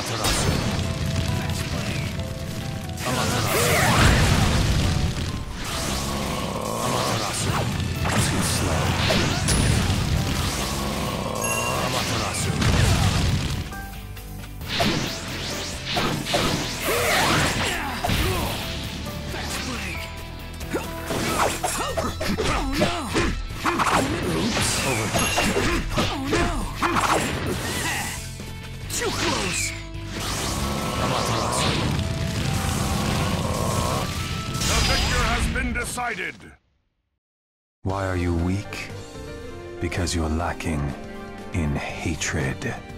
Amaterasu. Amaterasu. Amaterasu. Too slow. Amaterasu. Fast break. Oh no! Oops. Over. Oh no! Too close! Amaterasu. The victor has been decided! Why are you weak? Because you're lacking in hatred.